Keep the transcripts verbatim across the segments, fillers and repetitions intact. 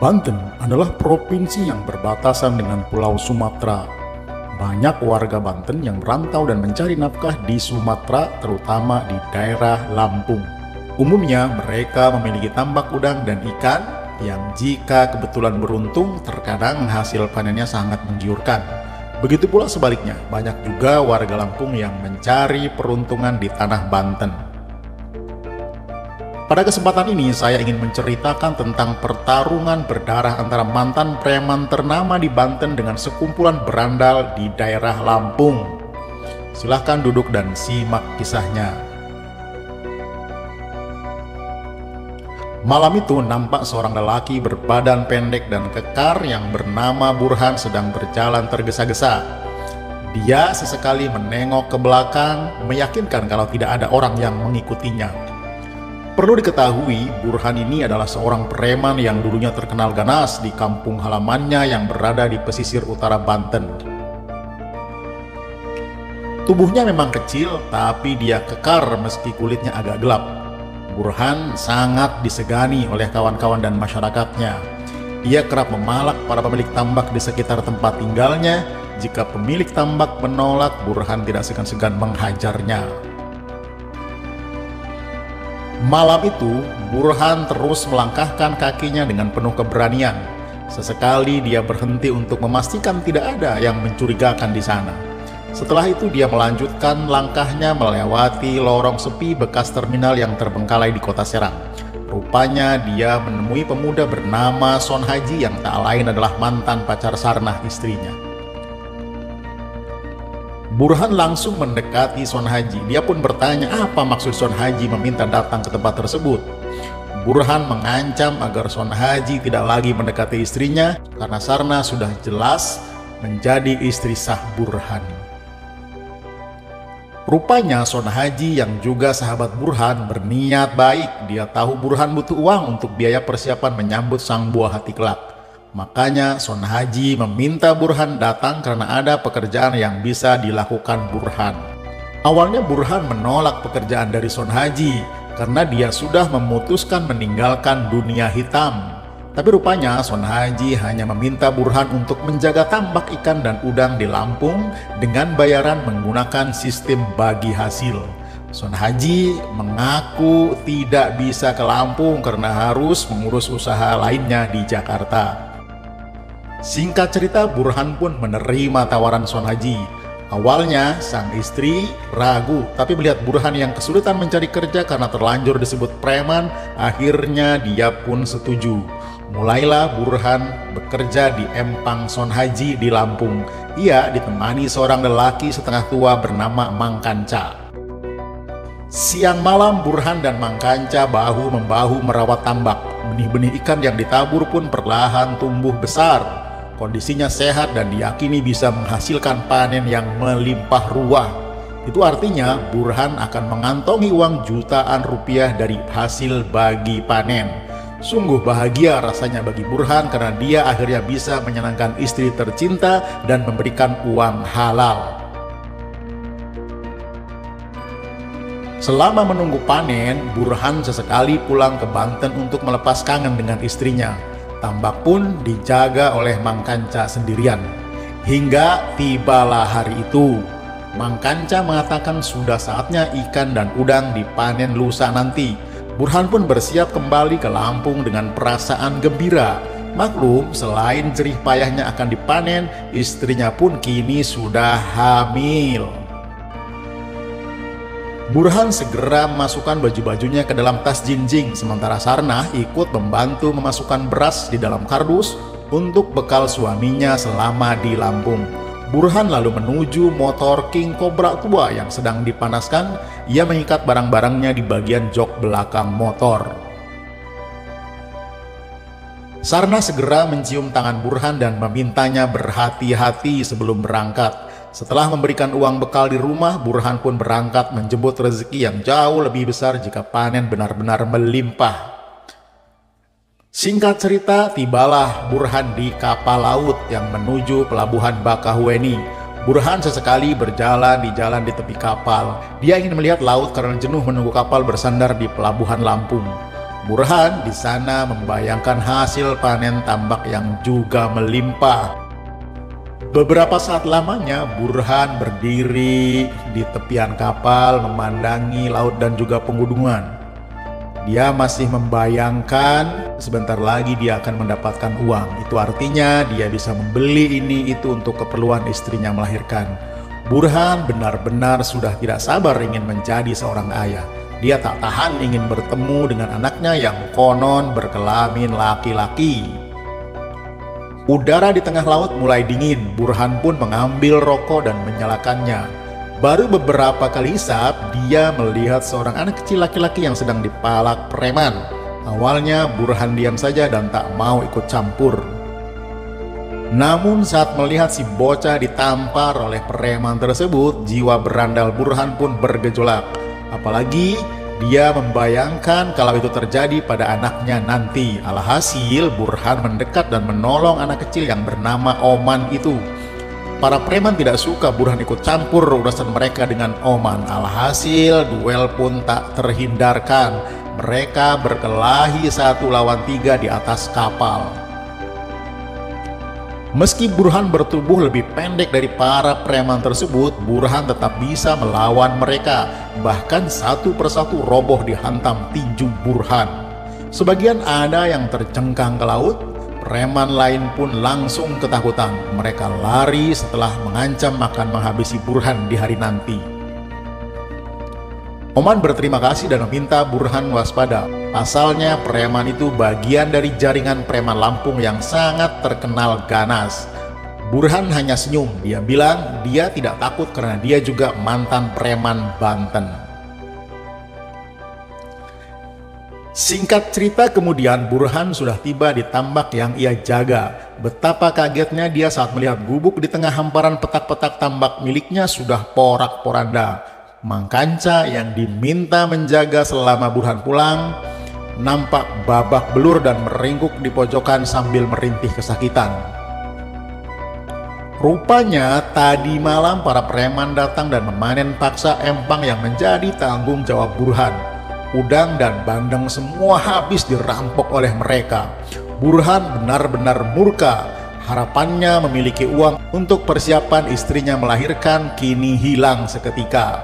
Banten adalah provinsi yang berbatasan dengan Pulau Sumatera. Banyak warga Banten yang merantau dan mencari nafkah di Sumatera, terutama di daerah Lampung. Umumnya mereka memiliki tambak udang dan ikan yang jika kebetulan beruntung terkadang hasil panennya sangat menggiurkan. Begitu pula sebaliknya, banyak juga warga Lampung yang mencari peruntungan di tanah Banten. Pada kesempatan ini saya ingin menceritakan tentang pertarungan berdarah antara mantan preman ternama di Banten dengan sekumpulan berandal di daerah Lampung. Silahkan duduk dan simak kisahnya. Malam itu nampak seorang lelaki berbadan pendek dan kekar yang bernama Burhan sedang berjalan tergesa-gesa. Dia sesekali menengok ke belakang, meyakinkan kalau tidak ada orang yang mengikutinya. Perlu diketahui, Burhan ini adalah seorang preman yang dulunya terkenal ganas di kampung halamannya yang berada di pesisir utara Banten. Tubuhnya memang kecil, tapi dia kekar meski kulitnya agak gelap. Burhan sangat disegani oleh kawan-kawan dan masyarakatnya. Ia kerap memalak para pemilik tambak di sekitar tempat tinggalnya. Jika pemilik tambak menolak, Burhan tidak segan-segan menghajarnya. Malam itu, Burhan terus melangkahkan kakinya dengan penuh keberanian. Sesekali dia berhenti untuk memastikan tidak ada yang mencurigakan di sana. Setelah itu dia melanjutkan langkahnya melewati lorong sepi bekas terminal yang terbengkalai di kota Serang. Rupanya dia menemui pemuda bernama Son Haji yang tak lain adalah mantan pacar Sarnah, istrinya. Burhan langsung mendekati Son Haji. Dia pun bertanya apa maksud Son Haji meminta datang ke tempat tersebut. Burhan mengancam agar Son Haji tidak lagi mendekati istrinya karena Sarna sudah jelas menjadi istri sah Burhan. Rupanya Son Haji yang juga sahabat Burhan berniat baik. Dia tahu Burhan butuh uang untuk biaya persiapan menyambut sang buah hati kelak. Makanya Son Haji meminta Burhan datang karena ada pekerjaan yang bisa dilakukan Burhan. Awalnya Burhan menolak pekerjaan dari Son Haji karena dia sudah memutuskan meninggalkan dunia hitam. Tapi rupanya Son Haji hanya meminta Burhan untuk menjaga tambak ikan dan udang di Lampung dengan bayaran menggunakan sistem bagi hasil. Son Haji mengaku tidak bisa ke Lampung karena harus mengurus usaha lainnya di Jakarta. Singkat cerita, Burhan pun menerima tawaran Son Haji. Awalnya sang istri ragu, tapi melihat Burhan yang kesulitan mencari kerja karena terlanjur disebut preman, akhirnya dia pun setuju. Mulailah Burhan bekerja di empang Son Haji di Lampung. Ia ditemani seorang lelaki setengah tua bernama Mang Kanca. Siang malam Burhan dan Mang Kanca bahu-membahu merawat tambak. Benih-benih ikan yang ditabur pun perlahan tumbuh besar. Kondisinya sehat dan diyakini bisa menghasilkan panen yang melimpah ruah. Itu artinya Burhan akan mengantongi uang jutaan rupiah dari hasil bagi panen. Sungguh bahagia rasanya bagi Burhan karena dia akhirnya bisa menyenangkan istri tercinta dan memberikan uang halal. Selama menunggu panen, Burhan sesekali pulang ke Banten untuk melepas kangen dengan istrinya. Tambak pun dijaga oleh Mang Kanca sendirian. Hingga tibalah hari itu. Mang Kanca mengatakan sudah saatnya ikan dan udang dipanen lusa nanti. Burhan pun bersiap kembali ke Lampung dengan perasaan gembira. Maklum, selain jerih payahnya akan dipanen, istrinya pun kini sudah hamil. Burhan segera memasukkan baju-bajunya ke dalam tas jinjing, sementara Sarnah ikut membantu memasukkan beras di dalam kardus untuk bekal suaminya selama di Lampung. Burhan lalu menuju motor King Cobra tua yang sedang dipanaskan. Ia mengikat barang-barangnya di bagian jok belakang motor. Sarnah segera mencium tangan Burhan dan memintanya berhati-hati sebelum berangkat. Setelah memberikan uang bekal di rumah, Burhan pun berangkat menjemput rezeki yang jauh lebih besar jika panen benar-benar melimpah. Singkat cerita, tibalah Burhan di kapal laut yang menuju pelabuhan Bakauheni. Burhan sesekali berjalan di jalan di tepi kapal. Dia ingin melihat laut karena jenuh menunggu kapal bersandar di pelabuhan Lampung. Burhan di sana membayangkan hasil panen tambak yang juga melimpah. Beberapa saat lamanya Burhan berdiri di tepian kapal memandangi laut dan juga pegunungan. Dia masih membayangkan sebentar lagi dia akan mendapatkan uang. Itu artinya dia bisa membeli ini itu untuk keperluan istrinya melahirkan. Burhan benar-benar sudah tidak sabar ingin menjadi seorang ayah. Dia tak tahan ingin bertemu dengan anaknya yang konon berkelamin laki-laki. Udara di tengah laut mulai dingin. Burhan pun mengambil rokok dan menyalakannya. Baru beberapa kali hisap, dia melihat seorang anak kecil laki-laki yang sedang dipalak preman. Awalnya Burhan diam saja dan tak mau ikut campur. Namun saat melihat si bocah ditampar oleh preman tersebut, jiwa berandal Burhan pun bergejolak. Apalagi dia membayangkan kalau itu terjadi pada anaknya nanti. Alhasil Burhan mendekat dan menolong anak kecil yang bernama Oman itu. Para preman tidak suka Burhan ikut campur urusan mereka dengan Oman. Alhasil duel pun tak terhindarkan. Mereka berkelahi satu lawan tiga di atas kapal. Meski Burhan bertubuh lebih pendek dari para preman tersebut, Burhan tetap bisa melawan mereka. Bahkan satu persatu roboh dihantam tinju Burhan. Sebagian ada yang tercengkang ke laut, preman lain pun langsung ketakutan. Mereka lari setelah mengancam akan menghabisi Burhan di hari nanti. Oman berterima kasih dan meminta Burhan waspada. Pasalnya preman itu bagian dari jaringan preman Lampung yang sangat terkenal ganas. Burhan hanya senyum. Dia bilang dia tidak takut karena dia juga mantan preman Banten. Singkat cerita, kemudian Burhan sudah tiba di tambak yang ia jaga. Betapa kagetnya dia saat melihat gubuk di tengah hamparan petak-petak tambak miliknya sudah porak-poranda. Mang Kanca yang diminta menjaga selama Burhan pulang nampak babak belur dan meringkuk di pojokan sambil merintih kesakitan. Rupanya tadi malam para preman datang dan memanen paksa empang yang menjadi tanggung jawab Burhan. Udang dan bandeng semua habis dirampok oleh mereka. Burhan benar-benar murka. Harapannya memiliki uang untuk persiapan istrinya melahirkan kini hilang seketika.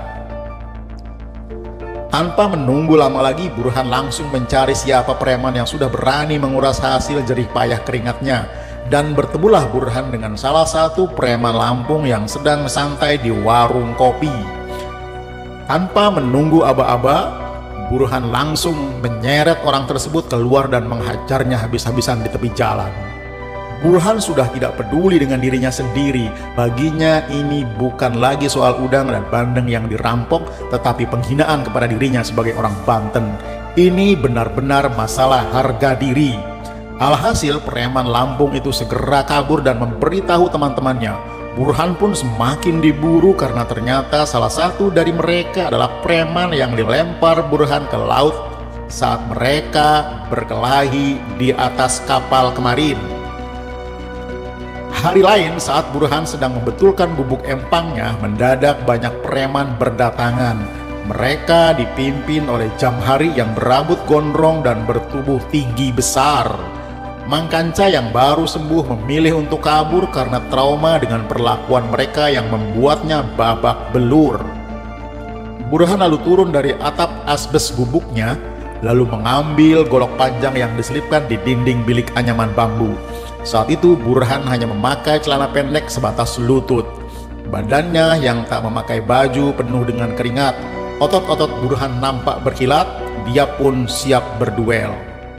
Tanpa menunggu lama lagi, Burhan langsung mencari siapa preman yang sudah berani menguras hasil jerih payah keringatnya. Dan bertemulah Burhan dengan salah satu preman Lampung yang sedang santai di warung kopi. Tanpa menunggu aba-aba, Burhan langsung menyeret orang tersebut keluar dan menghajarnya habis-habisan di tepi jalan. Burhan sudah tidak peduli dengan dirinya sendiri. Baginya ini bukan lagi soal udang dan bandeng yang dirampok, tetapi penghinaan kepada dirinya sebagai orang Banten. Ini benar-benar masalah harga diri. Alhasil preman Lampung itu segera kabur dan memberitahu teman-temannya. Burhan pun semakin diburu karena ternyata salah satu dari mereka adalah preman yang dilempar Burhan ke laut saat mereka berkelahi di atas kapal kemarin. Hari lain saat Burhan sedang membetulkan bubuk empangnya, mendadak banyak preman berdatangan. Mereka dipimpin oleh Jamhari yang berambut gondrong dan bertubuh tinggi besar. Mang Kanca yang baru sembuh memilih untuk kabur karena trauma dengan perlakuan mereka yang membuatnya babak belur. Burhan lalu turun dari atap asbes gubuknya, lalu mengambil golok panjang yang diselipkan di dinding bilik anyaman bambu. Saat itu Burhan hanya memakai celana pendek sebatas lutut. Badannya yang tak memakai baju penuh dengan keringat. Otot-otot Burhan nampak berkilat. Dia pun siap berduel.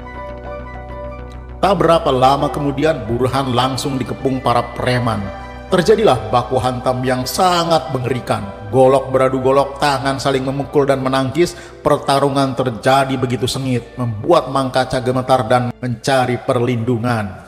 Tak berapa lama kemudian Burhan langsung dikepung para preman. Terjadilah baku hantam yang sangat mengerikan. Golok beradu golok, tangan saling memukul dan menangkis. Pertarungan terjadi begitu sengit, membuat Mang Kanca gemetar dan mencari perlindungan.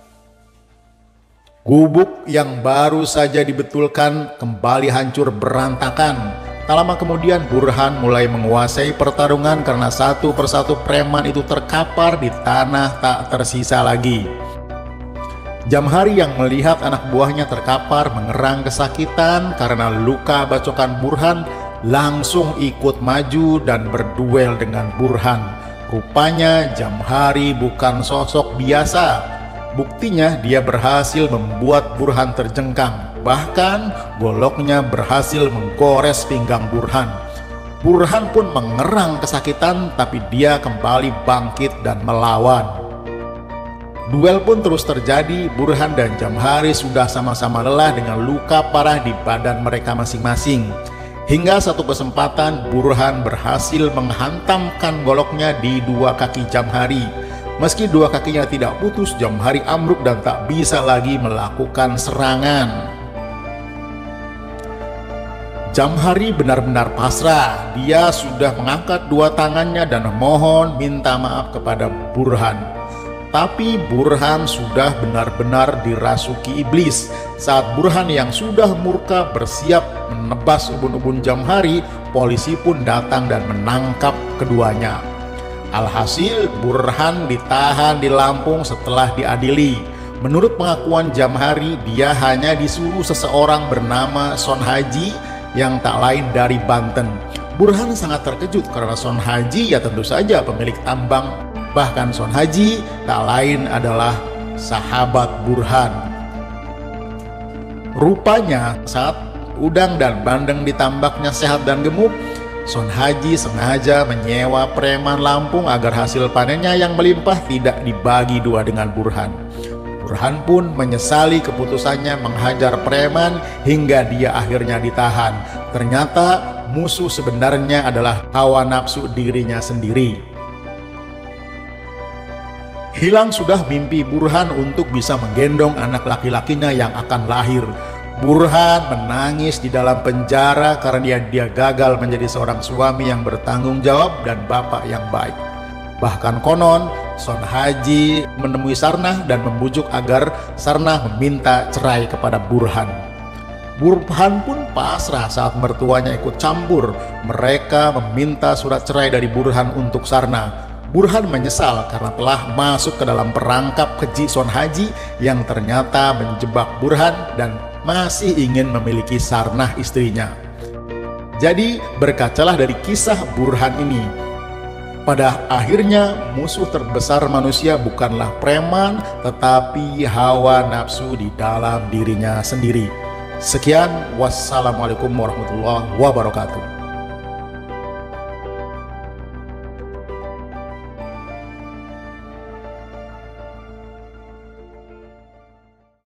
Gubuk yang baru saja dibetulkan kembali hancur berantakan. Tak lama kemudian Burhan mulai menguasai pertarungan karena satu persatu preman itu terkapar di tanah tak tersisa lagi. Jamhari yang melihat anak buahnya terkapar mengerang kesakitan karena luka bacokan Burhan langsung ikut maju dan berduel dengan Burhan. Rupanya Jamhari bukan sosok biasa. Buktinya dia berhasil membuat Burhan terjengkang. Bahkan goloknya berhasil menggores pinggang Burhan. Burhan pun mengerang kesakitan, tapi dia kembali bangkit dan melawan. Duel pun terus terjadi. Burhan dan Jamhari sudah sama-sama lelah dengan luka parah di badan mereka masing-masing. Hingga satu kesempatan Burhan berhasil menghantamkan goloknya di dua kaki Jamhari. Meski dua kakinya tidak putus, Jamhari ambruk dan tak bisa lagi melakukan serangan. Jamhari benar-benar pasrah. Dia sudah mengangkat dua tangannya dan mohon minta maaf kepada Burhan. Tapi Burhan sudah benar-benar dirasuki iblis. Saat Burhan yang sudah murka bersiap menebas ubun-ubun Jamhari, polisi pun datang dan menangkap keduanya. Alhasil Burhan ditahan di Lampung setelah diadili. Menurut pengakuan Jamhari, dia hanya disuruh seseorang bernama Son Haji yang tak lain dari Banten. Burhan sangat terkejut karena Son Haji ya tentu saja pemilik tambang. Bahkan Son Haji tak lain adalah sahabat Burhan. Rupanya saat udang dan bandeng di tambaknya sehat dan gemuk, Son Haji sengaja menyewa preman Lampung agar hasil panennya yang melimpah tidak dibagi dua dengan Burhan. Burhan pun menyesali keputusannya menghajar preman hingga dia akhirnya ditahan. Ternyata musuh sebenarnya adalah hawa nafsu dirinya sendiri. Hilang sudah mimpi Burhan untuk bisa menggendong anak laki-lakinya yang akan lahir. Burhan menangis di dalam penjara karena dia, dia gagal menjadi seorang suami yang bertanggung jawab dan bapak yang baik. Bahkan konon Son Haji menemui Sarnah dan membujuk agar Sarnah meminta cerai kepada Burhan. Burhan pun pasrah saat mertuanya ikut campur. Mereka meminta surat cerai dari Burhan untuk Sarnah. Burhan menyesal karena telah masuk ke dalam perangkap keji Son Haji yang ternyata menjebak Burhan dan masih ingin memiliki Sarnah istrinya. Jadi berkacalah dari kisah Burhan ini. Pada akhirnya musuh terbesar manusia bukanlah preman, tetapi hawa nafsu di dalam dirinya sendiri. Sekian, wassalamualaikum warahmatullahi wabarakatuh.